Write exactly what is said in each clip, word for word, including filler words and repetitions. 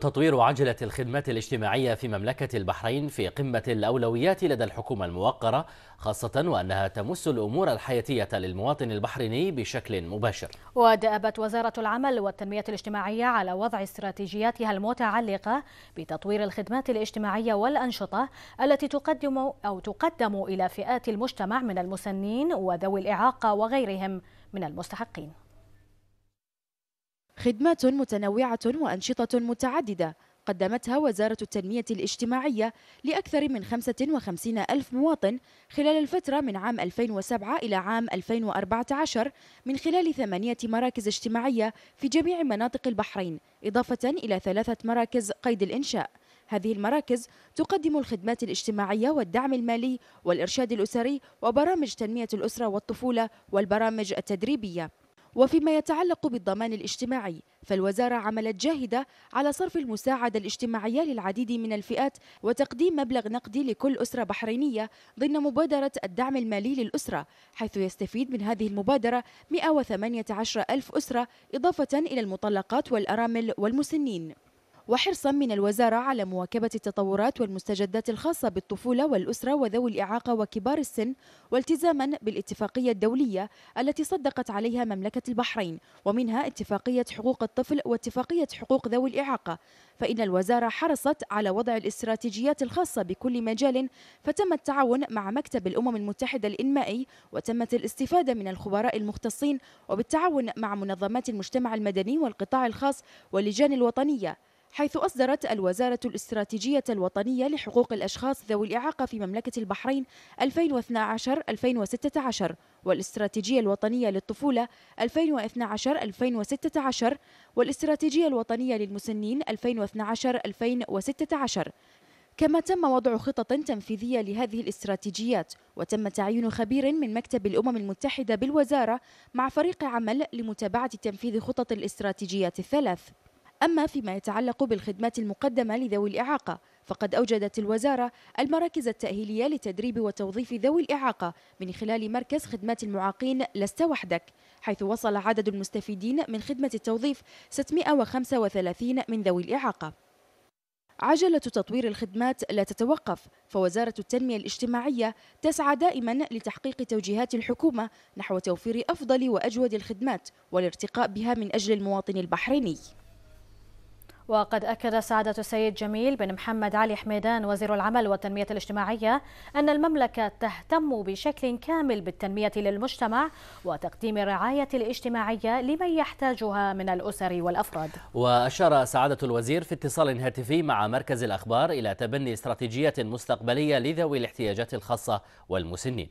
تطوير عجلة الخدمات الاجتماعية في مملكة البحرين في قمة الأولويات لدى الحكومة الموقرة، خاصة وأنها تمس الأمور الحياتية للمواطن البحريني بشكل مباشر. ودأبت وزارة العمل والتنمية الاجتماعية على وضع استراتيجياتها المتعلقة بتطوير الخدمات الاجتماعية والأنشطة التي تقدم أو تقدم إلى فئات المجتمع من المسنين وذوي الإعاقة وغيرهم من المستحقين. خدمات متنوعة وأنشطة متعددة قدمتها وزارة التنمية الاجتماعية لأكثر من خمسة وخمسين ألف مواطن خلال الفترة من عام ألفين وسبعة إلى عام ألفين وأربعة عشر من خلال ثمانية مراكز اجتماعية في جميع مناطق البحرين، إضافة إلى ثلاثة مراكز قيد الإنشاء. هذه المراكز تقدم الخدمات الاجتماعية والدعم المالي والإرشاد الأسري وبرامج تنمية الأسرة والطفولة والبرامج التدريبية. وفيما يتعلق بالضمان الاجتماعي، فالوزارة عملت جاهدة على صرف المساعدة الاجتماعية للعديد من الفئات وتقديم مبلغ نقدي لكل أسرة بحرينية ضمن مبادرة الدعم المالي للأسرة، حيث يستفيد من هذه المبادرة مئة وثمانية عشر ألف أسرة، إضافة إلى المطلقات والأرامل والمسنين. وحرصا من الوزارة على مواكبة التطورات والمستجدات الخاصة بالطفولة والأسرة وذوي الإعاقة وكبار السن، والتزاما بالاتفاقية الدولية التي صدقت عليها مملكة البحرين، ومنها اتفاقية حقوق الطفل واتفاقية حقوق ذوي الإعاقة، فإن الوزارة حرصت على وضع الاستراتيجيات الخاصة بكل مجال، فتم التعاون مع مكتب الأمم المتحدة الإنمائي، وتمت الاستفادة من الخبراء المختصين، وبالتعاون مع منظمات المجتمع المدني والقطاع الخاص واللجان الوطنية، حيث أصدرت الوزارة الاستراتيجية الوطنية لحقوق الأشخاص ذوي الإعاقة في مملكة البحرين ألفين واثني عشر ألفين وستة عشر، والاستراتيجية الوطنية للطفولة ألفين واثني عشر ألفين وستة عشر، والاستراتيجية الوطنية للمسنين ألفين واثني عشر ألفين وستة عشر. كما تم وضع خطط تنفيذية لهذه الاستراتيجيات، وتم تعيين خبير من مكتب الأمم المتحدة بالوزارة مع فريق عمل لمتابعة تنفيذ خطط الاستراتيجيات الثلاث. أما فيما يتعلق بالخدمات المقدمة لذوي الإعاقة، فقد أوجدت الوزارة المراكز التأهيلية لتدريب وتوظيف ذوي الإعاقة من خلال مركز خدمات المعاقين لست وحدك، حيث وصل عدد المستفيدين من خدمة التوظيف ستمئة وخمسة وثلاثين من ذوي الإعاقة. عجلة تطوير الخدمات لا تتوقف، فوزارة التنمية الاجتماعية تسعى دائما لتحقيق توجيهات الحكومة نحو توفير أفضل وأجود الخدمات والارتقاء بها من أجل المواطن البحريني. وقد أكد سعادة السيد جميل بن محمد علي حميدان وزير العمل والتنمية الاجتماعية أن المملكة تهتم بشكل كامل بالتنمية للمجتمع وتقديم الرعاية الاجتماعية لمن يحتاجها من الأسر والأفراد. وأشار سعادة الوزير في اتصال هاتفي مع مركز الأخبار إلى تبني استراتيجية مستقبلية لذوي الاحتياجات الخاصة والمسنين.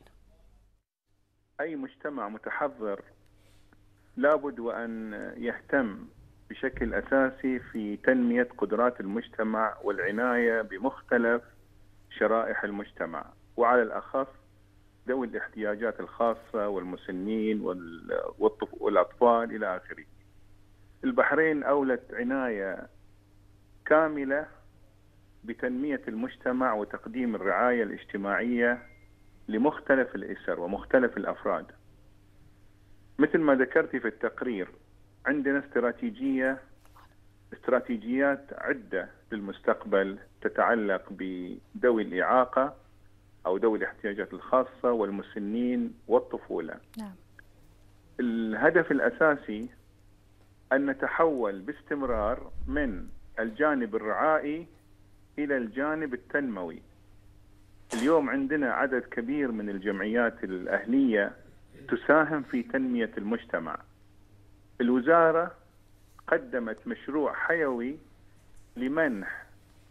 أي مجتمع متحضر لابد وأن يهتم بشكل أساسي في تنمية قدرات المجتمع والعناية بمختلف شرائح المجتمع، وعلى الأخص ذوي الاحتياجات الخاصة والمسنين والأطفال إلى آخره. البحرين أولت عناية كاملة بتنمية المجتمع وتقديم الرعاية الاجتماعية لمختلف الأسر ومختلف الأفراد. مثل ما ذكرت في التقرير، عندنا استراتيجية استراتيجيات عدة للمستقبل تتعلق بذوي الإعاقة أو ذوي الاحتياجات الخاصة والمسنين والطفولة. نعم. الهدف الأساسي أن نتحول باستمرار من الجانب الرعائي إلى الجانب التنموي. اليوم عندنا عدد كبير من الجمعيات الأهلية تساهم في تنمية المجتمع. الوزارة قدمت مشروع حيوي لمنح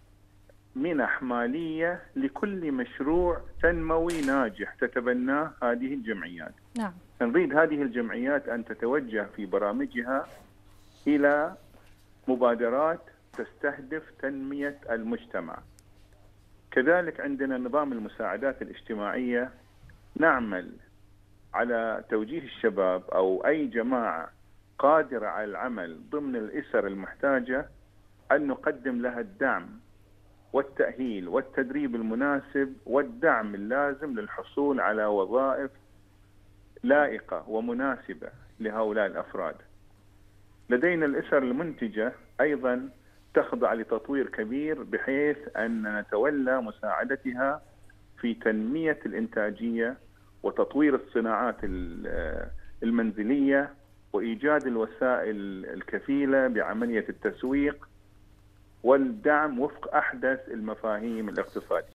منح مالية لكل مشروع تنموي ناجح تتبناه هذه الجمعيات. نعم. نريد هذه الجمعيات أن تتوجه في برامجها إلى مبادرات تستهدف تنمية المجتمع. كذلك عندنا نظام المساعدات الاجتماعية، نعمل على توجيه الشباب أو أي جماعة قادرة على العمل ضمن الأسر المحتاجة أن نقدم لها الدعم والتأهيل والتدريب المناسب والدعم اللازم للحصول على وظائف لائقة ومناسبة لهؤلاء الأفراد. لدينا الأسر المنتجة أيضا تخضع لتطوير كبير بحيث أن نتولى مساعدتها في تنمية الإنتاجية وتطوير الصناعات المنزلية وإيجاد الوسائل الكفيلة بعملية التسويق والدعم وفق أحدث المفاهيم الاقتصادية.